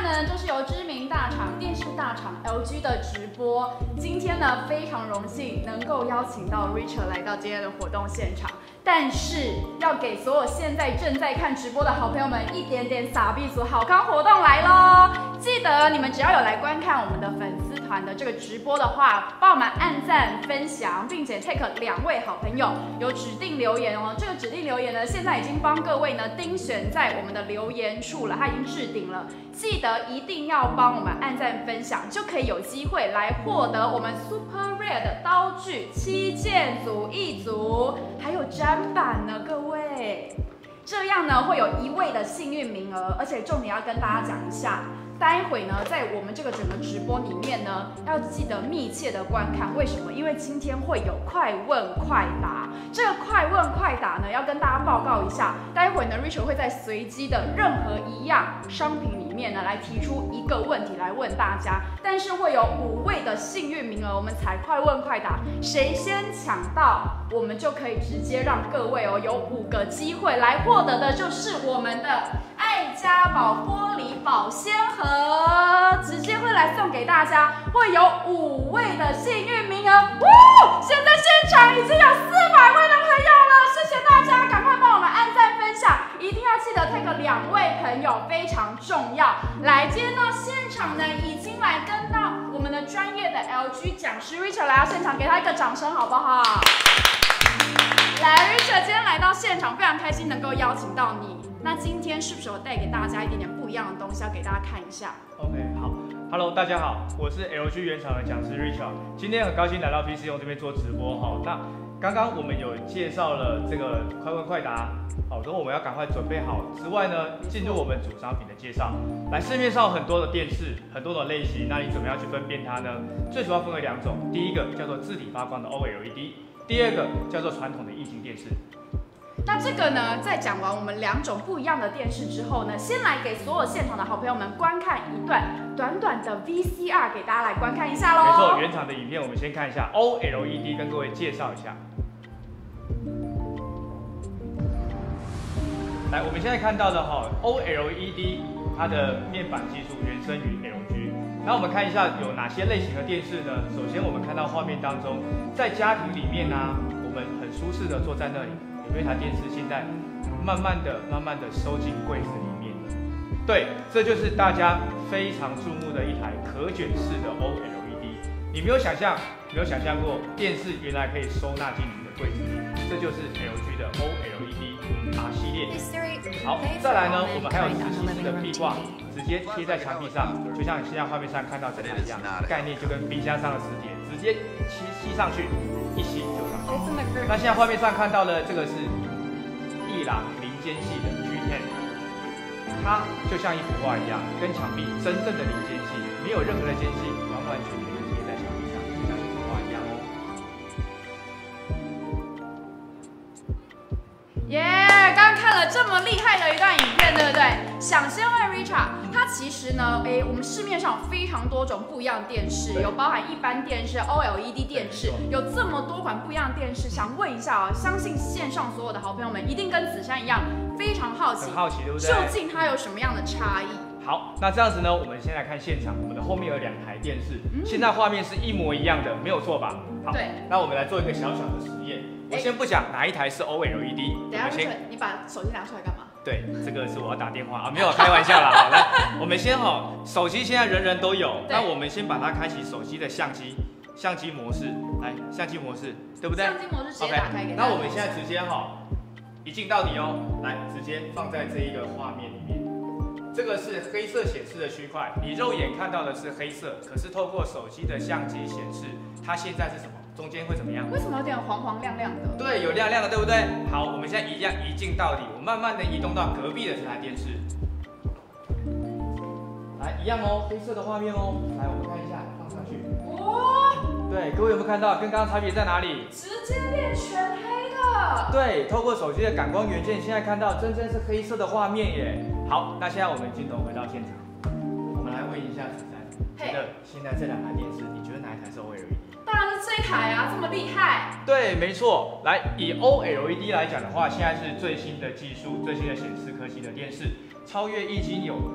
呢，就是由知名大厂电视大厂 LG 的直播。今天呢，非常荣幸能够邀请到 Richard 来到今天的活动现场。但是要给所有现在正在看直播的好朋友们一点点撒币组好康活动来咯！记得你们只要有来观看我们的粉丝团的这个直播的话，帮我们按赞、分享，并且 take 2位好朋友，有指定留言哦。这个指定留言呢，现在已经帮各位呢钉选在我们的留言处了，它已经置顶了。记得一定要帮我们按赞分享，就可以有机会来获得我们 Super Rare 的刀具7件组1组，还有砧板呢，各位。这样呢会有1位的幸运名额，而且重点要跟大家讲一下。待会呢，在我们这个整个直播里面呢，要记得密切的观看。为什么？因为今天会有快问快答。这个快问快答呢，要跟大家报告一下。待会呢 ，Richard 会在随机的任何一样商品里面呢，来提出一个问题来问大家。但是会有5位的幸运名额，我们才快问快答，谁先抢到，我们就可以直接让各位哦有5个机会来获得的，就是我们的爱家宝玻璃保鲜盒，直接会来送给大家，会有5位的幸运名额。现在现场已经有400位的朋友了，谢谢大家，赶快帮我们按赞分享，一定要记得 take 2位朋友，非常重要。来，今天到现场呢，已经来跟到我们的专业的 LG 讲师 Richard 来到现场，给他一个掌声好不好？来 ，Richard 今天来到现场，非常开心能够邀请到你。那今天是不是有带给大家一点点不一样的东西，要给大家看一下 ？OK， 好 ，Hello， 大家好，我是 LG 原厂的讲师 Richard， 今天很高兴来到 PC 用这边做直播哈。那刚刚我们有介绍了这个快问快答，好，所以我们要赶快准备好。之外呢，进入我们主商品的介绍。来，市面上很多的电视，很多的类型，那你怎么样去分辨它呢？最主要分为2种，第一个叫做字体发光的 OLED， 第二个叫做传统的液晶电视。 那这个呢，在讲完我们2种不一样的电视之后呢，先来给所有现场的好朋友们观看一段短短的 VCR， 给大家来观看一下咯。 没错，原厂的影片我们先看一下 OLED， 跟各位介绍一下。来，我们现在看到的OLED， 它的面板技术原生于 LG。那我们看一下有哪些类型的电视呢？首先我们看到画面当中，在家庭里面呢，我们很舒适的坐在那里。因为台电视现在慢慢的收进柜子里面，对，这就是大家非常注目的一台可卷式的 OLED。你没有想象过电视原来可以收纳进你的柜子里，这就是 LG 的 OLED R 系列。好，再来呢，我们还有磁吸式的壁挂，直接贴在墙壁上，就像你现在画面上看到这台一样，概念就跟冰箱上的磁铁，直接吸上去。一吸就上去。那现在画面上看到的这个是一朗零间隙的 G10， 它就像一幅画一样，跟墙壁真正的零间隙，没有任何的间隙，完完全全的贴在墙壁上，就像一幅画一样哦。 刚看了这么厉害的一段影片，对不对？想先问 Richard， 它其实呢，我们市面上有非常多种不一样的电视，有包含一般电视、OLED 电视，有这么多款不一样的电视，想问一下啊，相信线上所有的好朋友们一定跟子珊一样，非常好奇， 很好奇，对不对？ 究竟它有什么样的差异？ 好，那这样子呢，我们先来看现场，我们的后面有2台电视，现在画面是一模一样的，没有错吧？好，对。那我们来做一个小小的实验。我先不讲哪一台是 OLED， 等一下你把手机拿出来干嘛？ 对，这个是我要打电话啊，没有开玩笑啦。好，来，我们先手机现在人人都有，那我们先把它开启手机的相机模式，来，相机模式，对不对？ 相机模式直接打开给大家。 那我们现在直接一镜到底哦，来，直接放在这一个画面里面。这个是黑色显示的区块，你肉眼看到的是黑色，可是透过手机的相机显示，它现在是什么？中间会怎么样？ 为什么有点黄黄亮亮的？ 对，有亮亮的，对不对？好，我们现在一样一镜到底，我慢慢的移动到隔壁的这台电视，来，一样哦，黑色的画面哦，来，我们看一下，放上去。对，各位有没有看到？跟刚刚差别在哪里？ 直接变全黑的。 对，透过手机的感光元件，现在看到真正是黑色的画面耶。好，那现在我们镜头回到现场，我们来问一下子珊，觉得现在这2台电视，你觉得哪一台是 OLED？ 当然是这一台啊，这么厉害。 对，没错。来，以 OLED 来讲的话，现在是最新的技术、最新的显示科技的电视，超越液晶有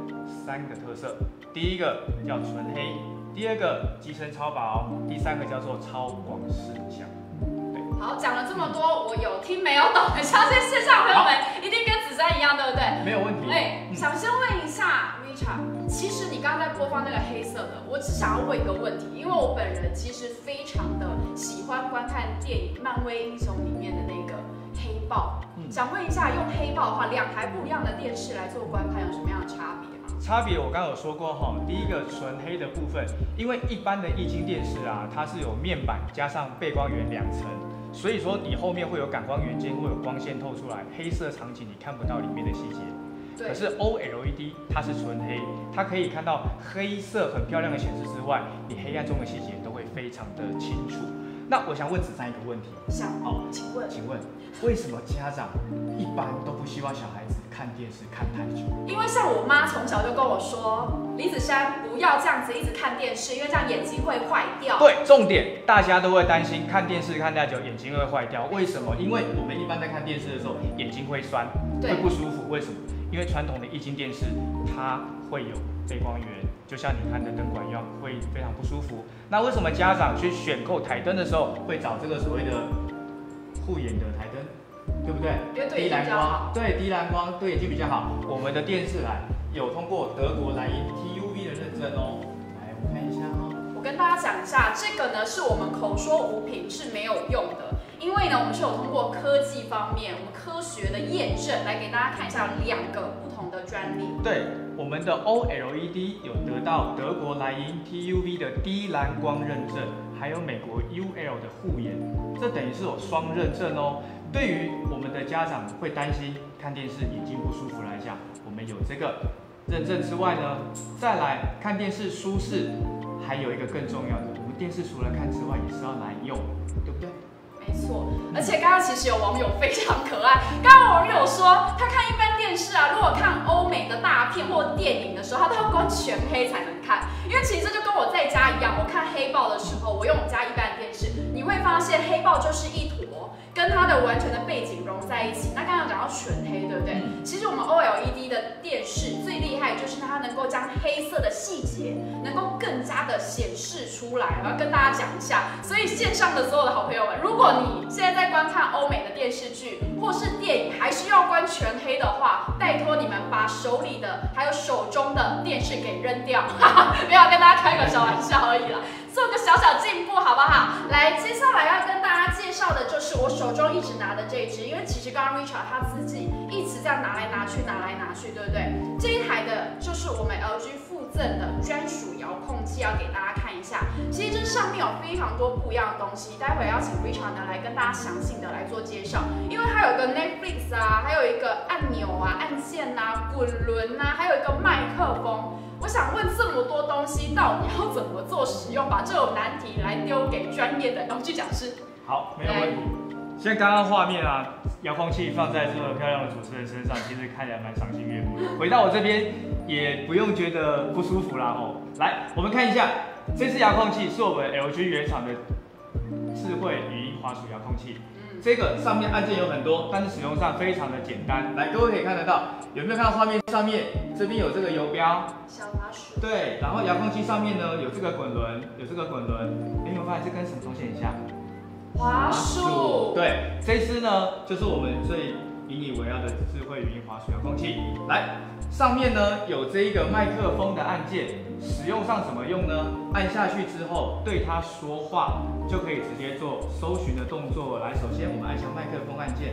3个特色，第一个叫纯黑，第二个机身超薄，第三个叫做超广视角。 好，讲了这么多，我有听没有懂，相信线上朋友们一定跟子珊一样，对不对？ 没有问题。 想先问一下 Richard， 其实你刚刚在播放那个黑色的，我只想要问一个问题，因为我本人其实非常的喜欢观看电影《漫威英雄》里面的那个黑豹，想问一下，用黑豹的话，2台不一样的电视来做观看有什么样的差别吗？ 差别我刚刚有说过哈，第一个纯黑的部分，因为一般的液晶电视啊，它是有面板加上背光源2层。所以说你后面会有感光元件，会有光线透出来，黑色场景你看不到里面的细节。可是 OLED 它是纯黑，它可以看到黑色很漂亮的显示之外，你黑暗中的细节都会非常的清楚。那我想问子珊一个问题，请问为什么家长一般都不希望小孩子看电视看太久？ 因为像我妈从小就跟我说，李子珊不要这样子一直看电视，因为这样眼睛会坏掉。 对，重点大家都会担心看电视看太久眼睛会坏掉，为什么？因为我们一般在看电视的时候眼睛会酸，会不舒服，为什么？因为传统的液晶电视它会有背光源，就像你看的灯管一样，会非常不舒服。那为什么家长去选购台灯的时候会找这个所谓的护眼的台灯，对不对？ 因为对眼睛比较好。 对，低蓝光对眼睛比较好。我们的电视来有通过德国莱茵 TUV 的认证哦。来，我们看一下哦。 我跟大家讲一下，这个呢是我们口说无凭是没有用的，因为呢我们是有通过科技方面，我们科学的验证来给大家看一下2个不同的专利。 对，我们的 OLED 有得到德国莱茵 TUV 的低蓝光认证，还有美国 UL 的护眼，这等于是有双认证哦。对于我们的家长会担心看电视眼睛不舒服来讲，我们有这个认证之外呢，再来看电视舒适，还有一个更重要的，我们电视除了看之外，也是要来用，对不对？ 没错，而且刚刚其实有网友非常可爱，刚刚网友说他看一般电视啊，如果看欧美的大片或电影的时候，他都要关全黑才能看，因为其实这就跟我在家一样，我看黑豹的时候，我用我们家一般电视，你会发现黑豹就是一坨，跟它的完全的背景融在一起。那刚刚讲到全黑，对不对？其实我们 OLED 的电视最厉害就是它能够将黑色的细节能够更加的显示出来。我要跟大家讲一下，所以线上的所有的好朋友们，如果你现在在观看欧美的电视剧或是电影，还需要关全黑的话，拜托你们把手里的还有手中的电视给扔掉，没有跟大家开个小玩笑而已啦，做个小小进步好不好？来，接下来要跟大家介绍的就是我手中一直拿的这一支，因为其实刚刚 Richard 他自己一直这样拿来拿去，对不对？这一台的就是我们 LG 附赠的专属遥控器，要给大家看一下。其实这上面有非常多不一样的东西，待会要请 Richard 呢来跟大家详细的来做介绍，因为它有个 Netflix 啊，还有一个按钮啊、按键啊、滚轮啊，还有一个麦克风。我想问这么多东西到底要怎么做使用？把这种难题来丢给专业的遥控讲师。 好，没有问题。像刚刚画面啊，遥控器放在这么漂亮的主持人身上，其实看起来蛮赏心悦目的。回到我这边也不用觉得不舒服啦哦。来，我们看一下，这支遥控器是我们 LG 原厂的智慧语音滑鼠遥控器。这个上面按键有很多，但是使用上非常的简单。来，各位可以看得到，有没有看到画面上面这边有这个游标？ 小滑鼠。 对，然后遥控器上面呢有这个滚轮，有没有发现这跟什么东西很像？ 滑鼠。 对，这支呢就是我们最引以为傲的智慧语音滑鼠遥控器。来，上面呢有这一个麦克风的按键，使用上怎么用呢？按下去之后，对它说话就可以直接做搜寻的动作。来，首先我们按下麦克风按键，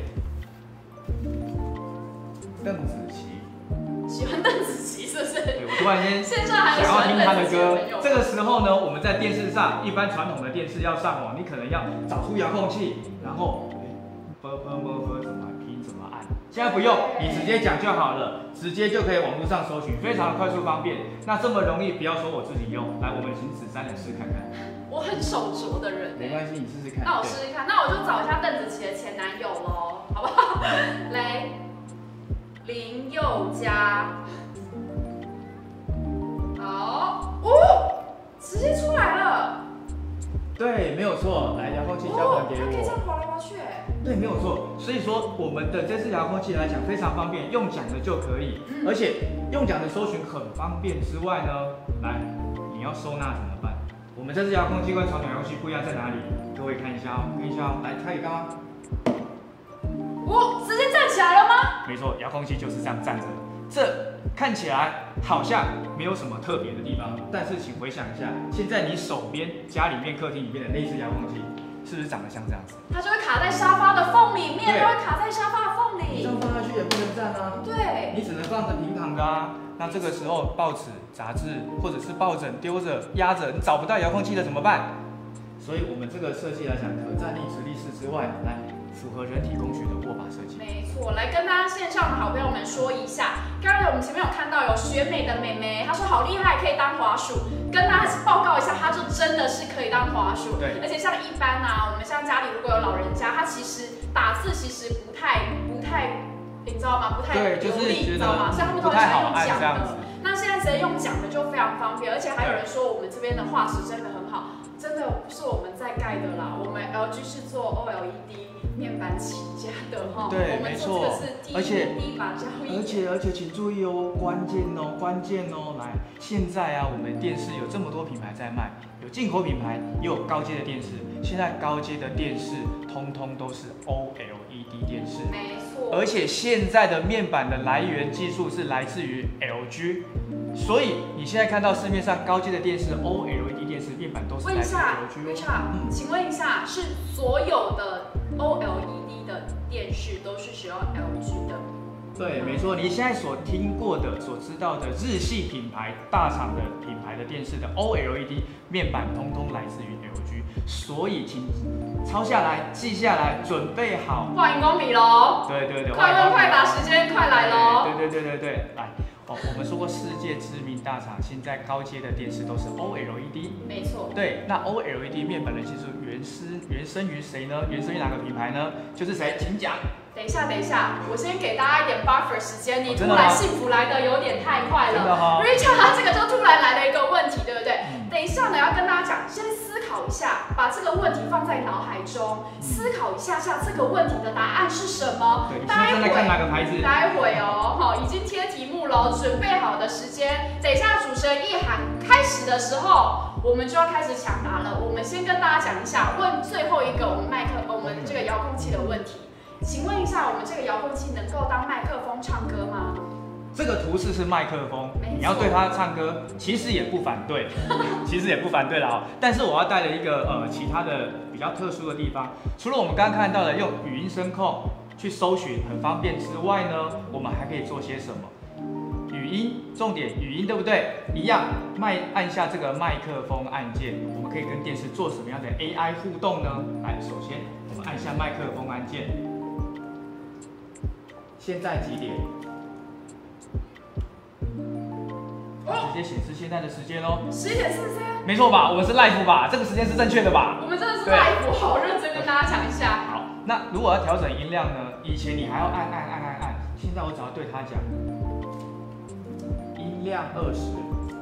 邓紫棋。 喜欢邓紫棋是不是？ 对，我突然间线上还有想要听她的歌。这个时时候呢，我们在电视上，一般传统的电视要上网，你可能要找出遥控器，然后怎么拼怎么按。现在不用，你直接讲就好了，直接就可以网络上搜寻，非常的快速方便。那这么容易，不要说我自己用，来，我们请子珊来试看看。 我很手拙的人。 没关系，你试试看。 那我试试看，那我就找一下邓紫棋的前男友喽，好不好？来。林宥嘉，好哦，直接出来了。 对，没有错。来，遥控器交还给我。 它可以这样滑来滑去， 对， 对，没有错。所以说我们的这支遥控器来讲非常方便，用讲的就可以，而且用讲的搜寻很方便之外呢，来你要收纳怎么办？我们这支遥控器跟传统遥控器不一样在哪里？各位看一下哦，看一下哦，来，可以看吗？ 哦，直接站起来了吗？ 没错，遥控器就是这样站着。这看起来好像没有什么特别的地方，但是请回想一下，现在你手边家里面、客厅里面的那支遥控器，是不是长得像这样子？ 它就会卡在沙发的缝里面，它会卡在沙发的缝里。 你这样放下去也不能站啊。 对， 你只能放着平躺的啊。那这个时候报纸、杂志或者是抱枕丢着、压着，你找不到遥控器了怎么办？所以我们这个设计来讲，可站立直立式之外，来符合人体工学的握把设计。 没错，来跟大家线上的好朋友们说一下，刚才我们前面有看到有学美的妹妹，她说好厉害，可以当滑鼠，跟大家报告一下，她就真的是可以当滑鼠。 对， 而且像一般啊，我们像家里如果有老人家，他其实打字其实不太，你知道吗？不太流利，你知道吗？所以他们都很喜欢用讲的。那现在直接用讲的就非常方便，而且还有人说我们这边的画质真的很好，真的不是我们在盖的啦，我们 LG 是做 OLED 面板起家的哈。 对，没错。 而且第一把交椅。 而且请注意哦，关键哦，来，现在啊，我们电视有这么多品牌在卖，有进口品牌，也有高阶的电视。现在高阶的电视通通都是 OLED 电视， 没错。 而且现在的面板的来源技术是来自于 LG， 所以你现在看到市面上高阶的电视 OLED 电视面板都是来自于 LG。 Richard，请问一下，是所有的 OLED 的电视都是使用 LG 的？ 对，没错。你现在所听过的、所知道的日系品牌、大厂的品牌的电视的 OLED 面板，通通来自于 LG。所以请抄下来、记下来，准备好换荧光笔喽！ 对， 快问快答，时间快来喽！ 对，来。哦，我们说过世界知名大厂，现在高阶的电视都是 OLED。 没错。 对，那 OLED 面板的技术原生于谁呢？原生于哪个品牌呢？就是谁？请讲。 等一下，我先给大家一点 buffer 时间。你突然幸福来的有点太快了。Richard 他这个就突然来了一个问题，对不对？等一下呢，要跟大家讲，先思考一下，把这个问题放在脑海中，思考一下这个问题的答案是什么。 对，你现在正在看哪个牌子？ 待会哦，好，已经贴题目了，准备好的时间。等一下主持人一喊开始的时候，我们就要开始抢答了。我们先跟大家讲一下，问最后一个我们这个遥控器的问题。请问一下，我们这个遥控器能够当麦克风唱歌吗？ 这个图示是麦克风，你要对它唱歌，其实也不反对，啦哦。但是我要带了一个其他的比较特殊的地方，除了我们刚刚看到的用语音声控去搜寻很方便之外呢，我们还可以做些什么？语音，重点语音对不对？一样，按下这个麦克风按键，我们可以跟电视做什么样的 AI 互动呢？来，首先我们按下麦克风按键。现在几点？直接显示现在的时间喽。 11:43。 没错吧？我们是 live 吧？这个时间是正确的吧？ 我们真的是 live，好认真跟大家讲一下。 好，那如果要调整音量呢？以前你还要按，现在我只要对它讲，音量20。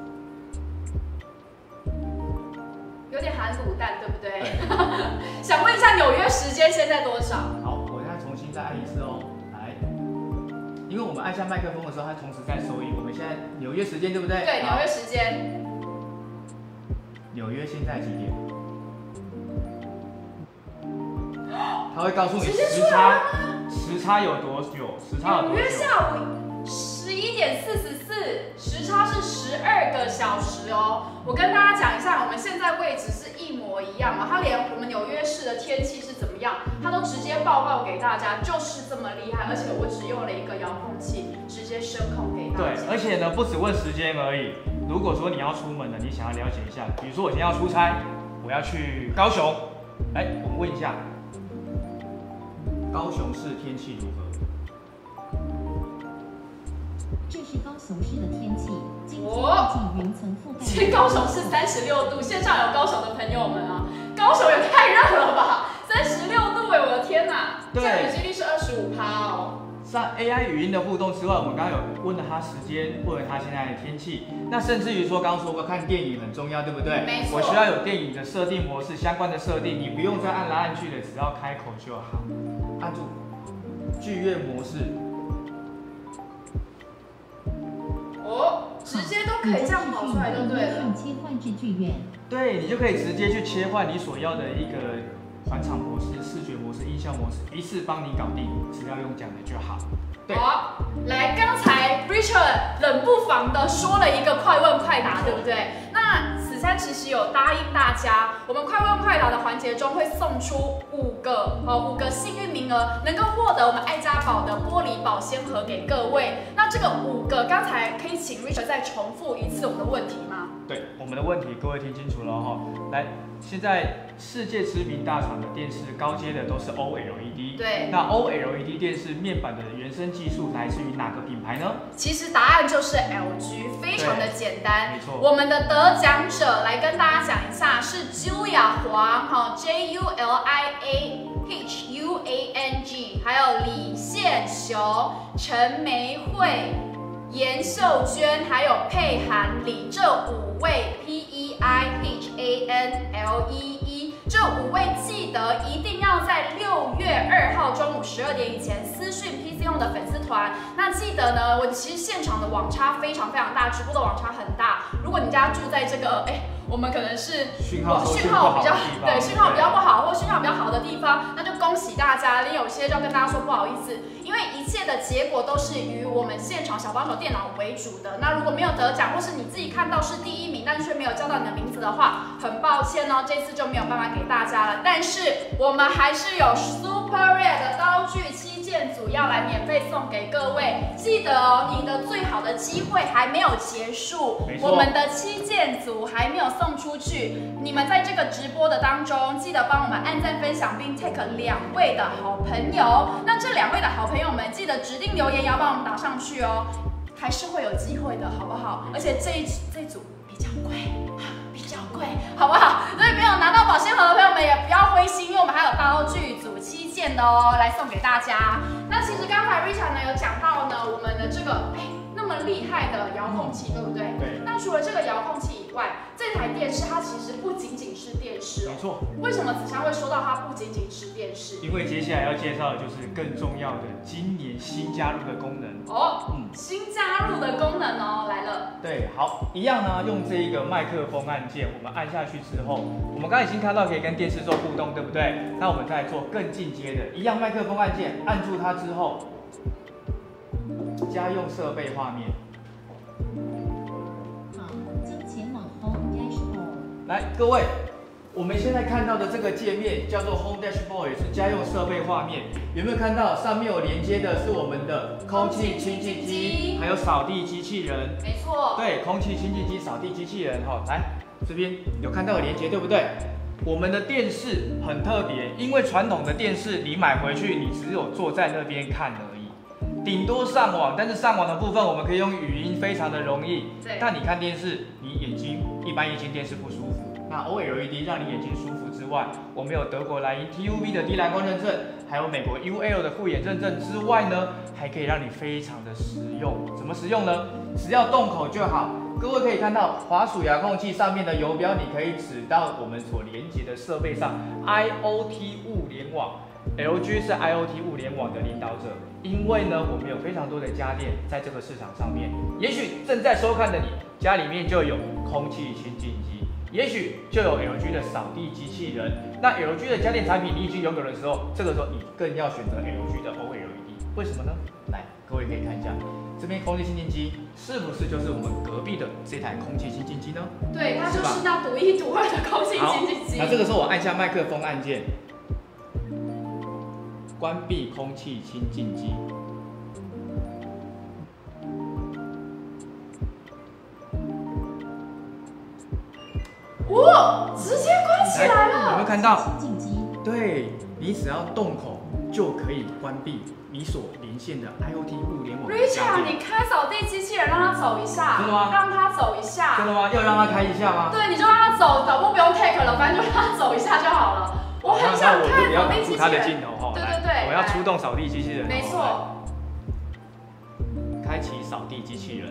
有点含卤蛋，对不对？想问一下纽约时间现在多少？ 好，我现在重新再按一次哦。因为我们按下麦克风的时候，它同时在收音。我们现在纽约时间对不对？ 对，纽约时间。 纽约现在几点？它会告诉你时差有多久？ 纽约下午11:44，时差是12个小时哦。我跟大家讲一下，我们现在位置是一模一样嘛，它连我们纽约市的天气是怎么样，它都直接报告给大家，就是这么厉害。而且我只用了一个遥控器，直接声控给大家。 对，而且呢，不只问时间而已。如果说你要出门了，你想要了解一下，比如说我今天要出差，我要去高雄，我们问一下，高雄市天气如何？ 这是高雄市的天气，今天预计云层覆盖。 今天高雄是36度，线上有高雄的朋友们啊，高雄也太热了吧，36度我的天哪！降雨几率是25%哦。 在 AI 语音的互动之外，我们刚刚有问了他时间，问了他现在的天气，那甚至于说刚刚说过看电影很重要，对不对？ 没错。 我需要有电影的设定模式相关的设定，你不用再按来按去的，只要开口就好。按住剧院模式。 哦，直接都可以这样跑出来就对了。 切换至剧院。 对，你就可以直接去切换你所要的一个转场模式、视觉模式、音效模式，一次帮你搞定，只要用讲的就好。对， 好，来，刚才 Richard 冷不防的说了一个快问快答，对不对？那此山其实有答应大家，我们快问快答的环节中会送出5个幸运名额，能够获得我们爱家宝的玻璃保鲜盒给各位。那这个5个，刚才可以请 Richard 再重复一次我们的问题吗？ 对，我们的问题各位听清楚了哈。来，现在世界知名大厂的电视高阶的都是 OLED。 对。 那 OLED 电视面板的原生技术来自于哪个品牌呢？ 其实答案就是 LG， 非常的简单。 没错。 我们的得奖者来跟大家讲一下，是 Julia 黄JULIAHUANG， 还有李宪雄、陈梅慧、严秀娟，还有佩涵李这5位 PEIHANLEE， 这5位记得一定要在6月2号中午12点以前私讯 PC 用的粉丝团。那记得呢，我其实现场的网差非常大，直播的网差很大。如果你家住在这个我们可能是讯号比较对讯号比较不好或讯号比较好的地方，那就恭喜大家。另有些就要跟大家说不好意思，因为一切的结果都是以我们现场小帮手电脑为主的。那如果没有得奖，或是你自己看到是第1名，但是却没有叫到你的名字的话，很抱歉哦，这次就没有办法给大家了。但是我们还是有 Super Rare 的刀具7件组要来免费送给各位。记得哦，你的最好的机会还没有结束，我们的7件组还没有送出去。你们在这个直播的当中，记得帮我们按赞、分享，并 take 2位的好朋友。那这2位的好朋友们，记得指定留言也要帮我们打上去哦，还是会有机会的，好不好？而且这一组比较贵，好不好？所以没有拿到保鲜盒的朋友们也不要灰心，因为我们还有刀具组7件的哦，来送给大家。那其实刚才 Richard 呢有讲到呢，我们的这个那么厉害的遥控器，对不对？ 对。 那除了这个遥控器以外，这台电视它其实不仅仅是电视哦。 没错。 为什么子祥会说到它不仅仅是电视？ 因为接下来要介绍的就是更重要的今年新加入的功能哦。新加入的功能哦，来了。 对，好，一样呢，用这一个麦克风按键，我们按下去之后，我们刚才已经看到可以跟电视做互动，对不对？那我们再做更进阶的，一样麦克风按键，按住它之后，家用设备画面。 好，将前往 Home Dashboard。 来，各位，我们现在看到的这个界面叫做 Home Dashboard， 也是家用设备画面。有没有看到上面有连接的是我们的空气清净机，还有扫地机器人？ 没错。对， 空气清净机、扫地机器人来这边有看到有连接，对不对？我们的电视很特别，因为传统的电视你买回去，你只有坐在那边看而已，顶多上网，但是上网的部分我们可以用语音，非常的容易。 对。 但你看电视，你一般眼睛电视不舒服。那 OLED 让你眼睛舒服之外，我们有德国莱茵 TUV 的低蓝光认证，还有美国 UL 的护眼认证之外呢，还可以让你非常的实用。怎么实用呢？只要动口就好。各位可以看到滑鼠遥控器上面的游标，你可以指到我们所连接的设备上 IoT 物联网。LG 是 IoT 物联网的领导者，因为呢，我们有非常多的家电在这个市场上面。也许正在收看的你，家里面就有空气清净机。也许就有 LG 的扫地机器人，那 LG 的家电产品你已经拥有的时候，这个时候你更要选择 LG 的 OLED， 为什么呢？来，各位可以看一下，这边空气清净机是不是就是我们隔壁的这台空气清净机呢？ 对，它就是那独1独2的空气清净机。 那这个时候我按下麦克风按键，关闭空气清净机。 哇，直接关起来了！ 有没有看到？对，你只要动口就可以关闭你所连线的 IoT 物联网。 Richard， 你开扫地机器人让它走一下。 真的吗？ 让它走一下。 真的吗？要让它开一下吗？ 对，你就让它走，导播不用 take 了，反正就让它走一下就好了。我很想看扫地机器人。 他的镜头哈。 对对对， 我要出动扫地机器人。 没错。 启扫地机器人。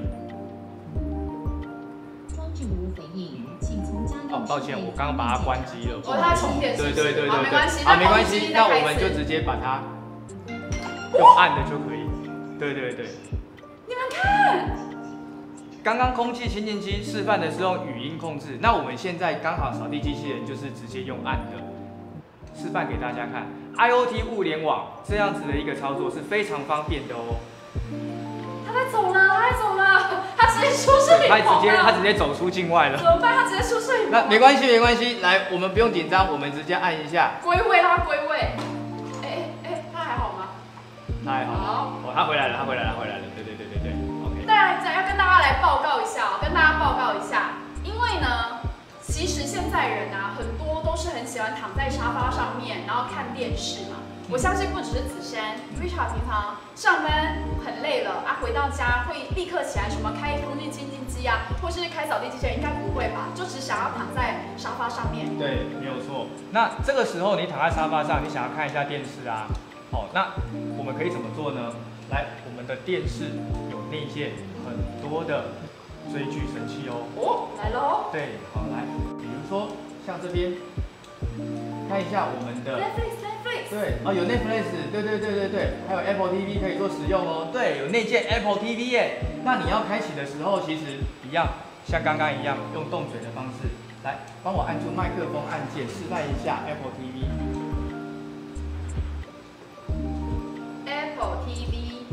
装置无回应，请从家用。 抱歉，我刚刚把它关机了。 它充电是不是？ 对。 好，没关系。 好，没关系，那我们就直接把它用按的就可以。对。 你们看， 刚刚空气清净机示范的是用语音控制，那我们现在刚好扫地机器人就是直接用按的，示范给大家看。IoT 物联网这样子的一个操作是非常方便的哦。 他在走了，他直接出摄影棚了。 他直接走出境外了。 怎么办？他直接出摄影棚。 那没关系，来，我们不用紧张，我们直接按一下。 归位，他归位。他还好吗？ 他还好。 好。 哦，他回来了。对。OK。 要跟大家来报告一下，因为呢，其实现在人啊，很多都是很喜欢躺在沙发上面，然后看电视嘛。我相信不只是子珊 ，Richard 平常上班很累了啊，回到家会立刻起来什么开空气清净机啊，或是开扫地机器人，应该不会吧？就只想要躺在沙发上面。 对，没有错。那这个时候你躺在沙发上，你想要看一下电视啊，那我们可以怎么做呢？来，我们的电视有内建很多的追剧神器哦。 来喽。 对，好来，比如说像这边，看一下我们的 Netflix。 对，有 Netflix，对，还有 Apple TV 可以做使用哦。对，有内建 Apple TV 耶。那你要开启的时候，其实一样，像刚刚一样，用动嘴的方式来帮我按住麦克风按键，示范一下 Apple TV。Apple TV。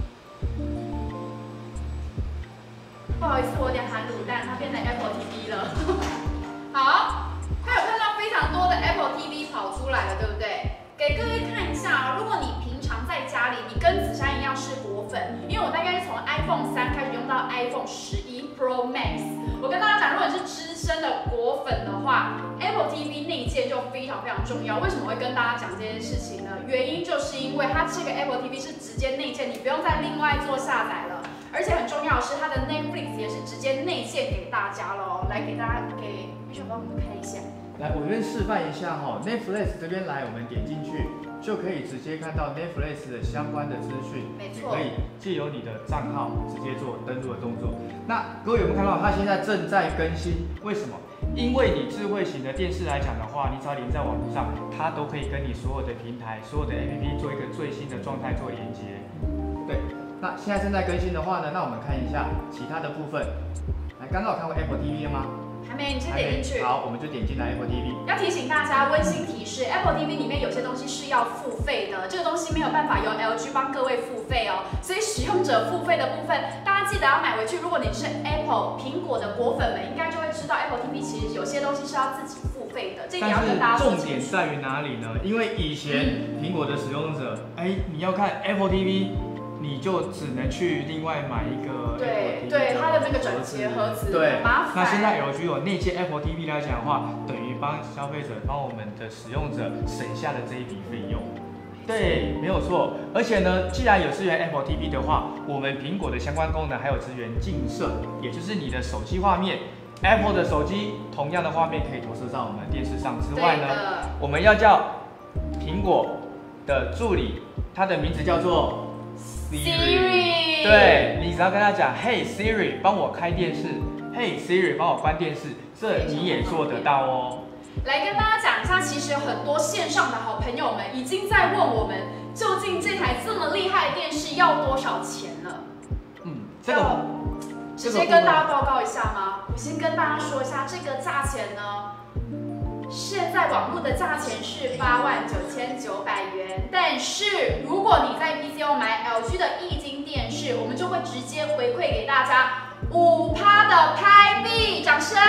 不好意思，我有点含卤蛋，它变成 Apple TV 了。好，它有看到非常多的 Apple TV 跑出来了，对不对？给各位看一下如果你平常在家里，你跟子珊一样是果粉，因为我大概是从 iPhone 3开始用到 iPhone 11 Pro Max。我跟大家讲，如果你是资深的果粉的话 ，Apple TV 内建就非常重要。为什么会跟大家讲这件事情呢？原因就是因为它这个 Apple TV 是直接内建，你不用再另外做下载了。而且很重要的是，它的 Netflix 也是直接内建给大家了。来给大家Richard帮我们看一下。 来，我这边示范一下Netflix 这边来，我们点进去就可以直接看到 Netflix 的相关的资讯， 没错， 可以借由你的账号直接做登录的动作。那各位有没有看到，它现在正在更新？为什么？因为你智慧型的电视来讲的话，你只要连在网络上，它都可以跟你所有的平台、所有的 APP 做一个最新的状态做连接。对，那现在正在更新的话呢，那我们看一下其他的部分。来，刚刚有看过 Apple TV 了吗？ 还没，你先点进去。 好，我们就点进来 Apple TV。 要提醒大家，温馨提示 ，Apple TV 里面有些东西是要付费的，这个东西没有办法由 LG 帮各位付费哦。所以使用者付费的部分，大家记得要买回去。如果你是 Apple 苹果的果粉们，应该就会知道 Apple TV 其实有些东西是要自己付费的，这一点要跟大家说清楚。 重点在于哪里呢？因为以前苹果的使用者，你要看 Apple TV。你就只能去另外买一个 Apple TV 它的那个转接盒子， 对， 麻烦。 那现在 LG 有内建 Apple TV 来讲的话，等于帮消费者、帮我们的使用者省下了这一笔费用。对，没有错。而且呢，既然有支援 Apple TV 的话，我们苹果的相关功能还有支援镜摄，也就是你的手机画面 ，Apple 的手机同样的画面可以投射到我们电视上之外呢，我们要叫苹果的助理，它的名字叫做Siri， 对，你只要跟他讲 ，Hey Siri， 帮我开电视 ，Hey Siri， 帮我关电视，这你也做得到哦。 来跟大家讲一下，其实很多线上的好朋友们已经在问我们，究竟这台这么厉害的电视要多少钱了？ 这个直接跟大家报告一下吗？我先跟大家说一下这个价钱呢。现在网络的价钱是89900元，但是如果你在 PCO 买 LG 的液晶电视，我们就会直接回馈给大家5%的开币，掌声！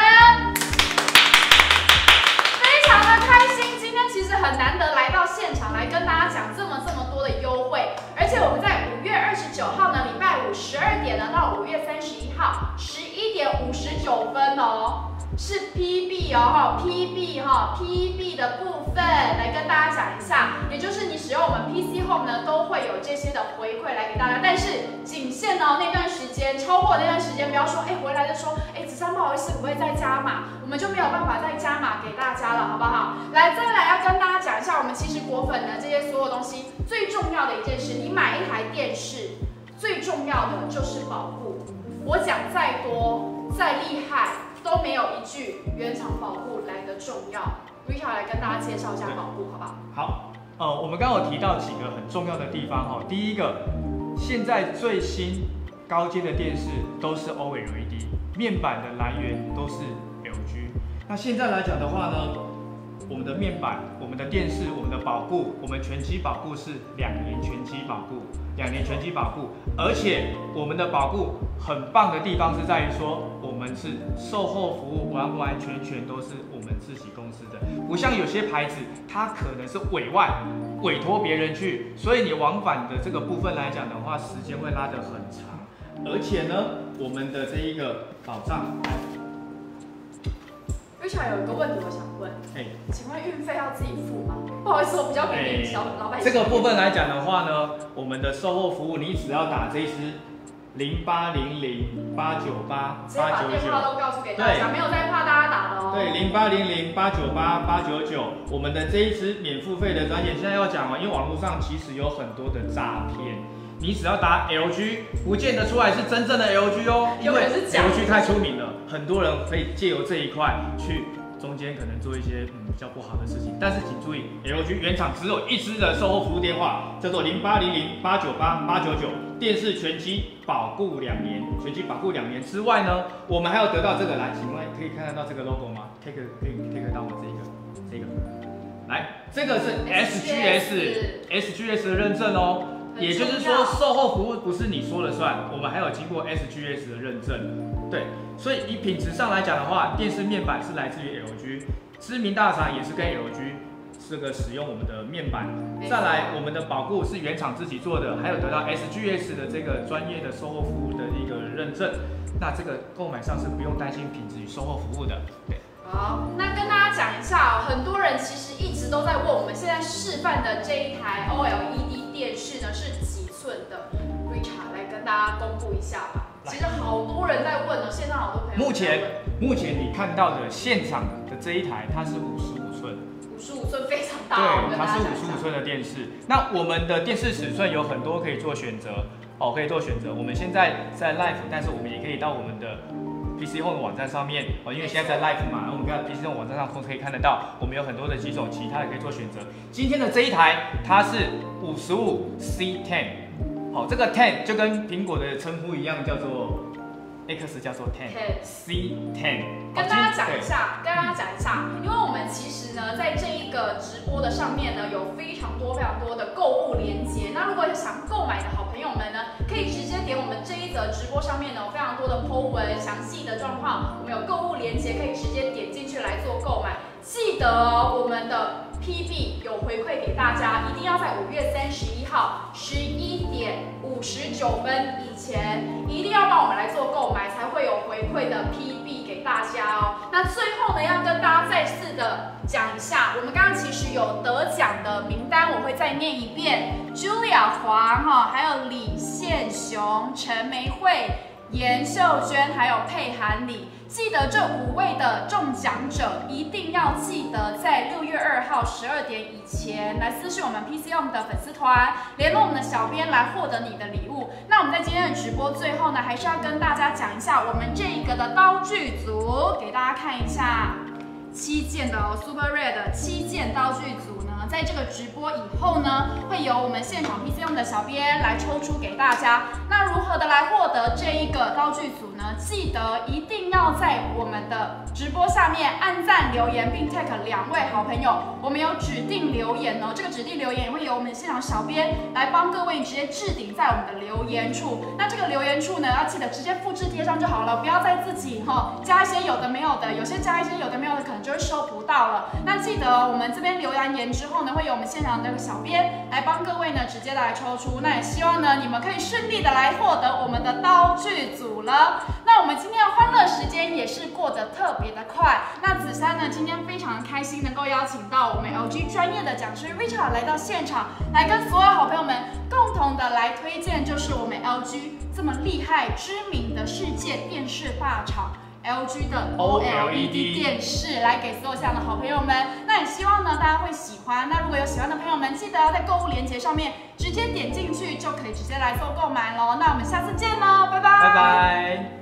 非常的开心，今天其实很难得来到现场来跟大家讲这么多的优惠，而且我们在5月29号呢，礼拜五12点呢到5月31号11点59分哦。是 PB 哦，PB 的部分来跟大家讲一下，也就是你使用我们 PC Home 呢，都会有这些的回馈来给大家，但是仅限哦那段时间，超过那段时间不要说回来就说子珊不好意思，我会再加码，我们就没有办法再加码给大家了，好不好？来，再来要跟大家讲一下，我们其实果粉呢这些所有东西最重要的一件事，你买一台电视。 最重要的就是保护。我讲再多再厉害，都没有一句原厂保护来得重要。Richard 来跟大家介绍一下保护，好不好？ 好，我们刚刚有提到几个很重要的地方哈。第一个，现在最新高阶的电视都是 OLED， 面板的来源都是 LG。那现在来讲的话呢，我们的面板、我们的电视、我们的保固、我们全机保固是2年全机保固，2年全机保固，而且我们的保固很棒的地方是在于说，我们是售后服务完完全全都是我们自己公司的，不像有些牌子，它可能是委托别人去，所以你往返的这个部分来讲的话，时间会拉得很长，而且呢，我们的这一个保障。 Richard 有一个问题我想问，请问运费要自己付吗？不好意思，我比较给小老百姓。 这个部分来讲的话呢，我们的售后服务，你只要打这一支0800 898 899， 直接把电话都告诉给大家，没有在怕大家打的哦。 对，0800 898 899，我们的这一支免付费的专线，现在要讲哦，因为网络上其实有很多的诈骗。你只要打 LG， 不见得出来是真正的 LG 哦，因为 LG 太出名了，很多人可以借由这一块去中间可能做一些比较不好的事情。但是请注意 ，LG 原厂只有一支的售后服务电话，叫做0800 898 899，电视全机保固2年，全机保固2年之外呢，我们还有得到这个来，请问可以看得到这个 logo 吗？可以到吗？这个，来，这个是 SGS 的认证哦。也就是说，售后服务不是你说了算，我们还有经过 SGS 的认证。对，所以以品质上来讲的话，电视面板是来自于 LG， 知名大厂也是跟 LG 这个使用我们的面板。再来，我们的保固是原厂自己做的，还有得到 SGS 的这个专业的售后服务的一个认证。那这个购买上是不用担心品质与售后服务的。对。 好，那跟大家讲一下哦，很多人其实一直都在问我们现在示范的这一台 OLED 电视呢是几寸的 ？Richard 来跟大家公布一下吧。其实好多人在问哦，线上好多朋友。 目前你看到的现场的这一台，它是55寸。 55寸非常大， 对，它是55寸的电视。那我们的电视尺寸有很多可以做选择哦，可以做选择。我们现在在 Live， 但是我们也可以到我们的PC Home 的网站上面哦，因为现在在 Live 嘛，我们看 PC Home 网站上可以看得到，我们有很多的几种其他的可以做选择。今天的这一台它是55C10， 好，这个 10就跟苹果的称呼一样，叫做 X 叫做 10，C10。 跟大家讲一下，因为我们其实呢，在这一个直播的上面呢，有非常多的购物连结。那如果想购买的好朋友们呢，可以直接点我们这一则直播上面呢，有非常多的 po 文，详细的状况，我们有购物连结，可以直接点进去来做购买。记得哦，我们的 PB 有回馈给大家，一定要在5月31号11点59分以前，一定要帮我们来做购买，才会有回馈的 PB 给大家哦。那最后呢，要跟大家再次的讲一下，我们刚刚其实有得奖的名单，我会再念一遍 ：Julia 黄还有李宪雄、陈梅慧、严秀娟，还有佩涵李。记得这5位的中奖者一定要记得在6月2号12点以前来私讯我们 PC Home 的粉丝团，联络我们的小编来获得你的礼物。那我们在今天的直播最后呢，还是要跟大家讲一下我们这一个的刀具组，给大家看一下7件的Super Rare 的7件刀具组呢，在这个直播以后呢，会由我们现场 PC Home 的小编来抽出给大家。那如何的来获得这一个刀具组呢？记得一定要在我们的直播下面按赞留言，并 tag 2位好朋友。我们有指定留言哦，这个指定留言也会由我们现场小编来帮各位直接置顶在我们的留言处。那这个留言处呢，要记得直接复制贴上就好了，不要再自己加一些有的没有的，有些加一些有的没有的，可能就会收不到了。那记得我们这边留言之后呢，会有我们现场的小编来帮各位呢直接来抽出。那也希望呢你们可以顺利的来获得我们的刀具组了。那我们今天的欢乐时间也是过得特别的快。那子珊呢，今天非常开心能够邀请到我们 LG 专业的讲师 Richard 来到现场，来跟所有好朋友们共同的来推荐，就是我们 LG 这么厉害、知名的世界电视大厂。LG 的 OLED 电视来给所有这样的好朋友们，那也希望呢大家会喜欢。那如果有喜欢的朋友们，记得要在购物链接上面直接点进去就可以直接来做购买喽。那我们下次见喽，拜拜。 拜拜。